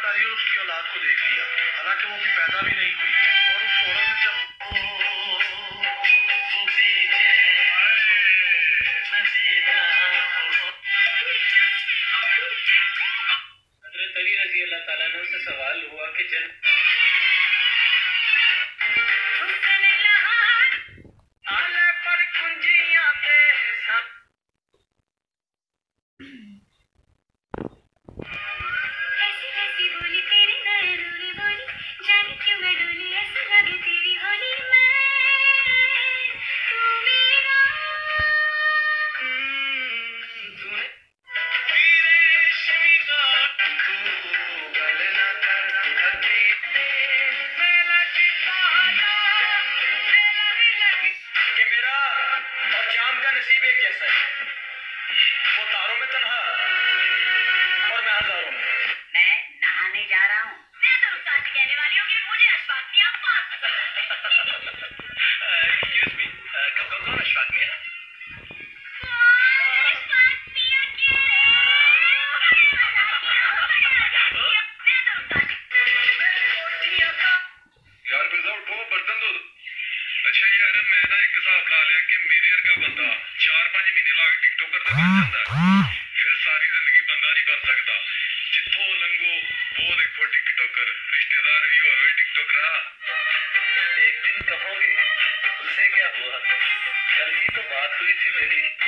अधिकारी और उसकी औलाद को देख लिया, हालांकि वो भी पैदा भी नहीं हुई। और उस औरत ने जब हज़रत अली रज़ी अल्लाह ताला अन्हु से सवाल हुआ कि नसीब एक जैसा है, वो तारों में तन्हा और मैं हजारों में। मैं नहाने जा रहा हूँ। मैं तो रुखसार से कहने वाली हूँ कि मुझे अशफाक मियां बहुत पसंद है। एक्सक्यूज मी, कौन अशफाक मियां? अशफाक मियां क्या? यार मिर्जा उठो, बर्तन धो दो। अच्छा यार मैं ना एक हिसाब ला लिया कि मेरे वर्गा बंदा 4-5 महीने लाग टिकटॉकर ते बन जांदा, फिर सारी जिंदगी बंदा नहीं बन सकता। जिथों लंघो वो देखो टिकटॉकर, रिश्तेदार भी होवे टिकटॉकर। एक दिन कहोगे उससे क्या हुआ, कल ही तो बात हुई थी मेरी।